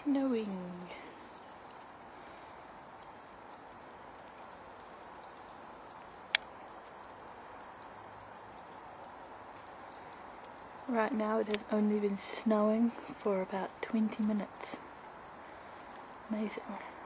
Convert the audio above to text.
snowing. Right now it has only been snowing for about 20 minutes. Amazing.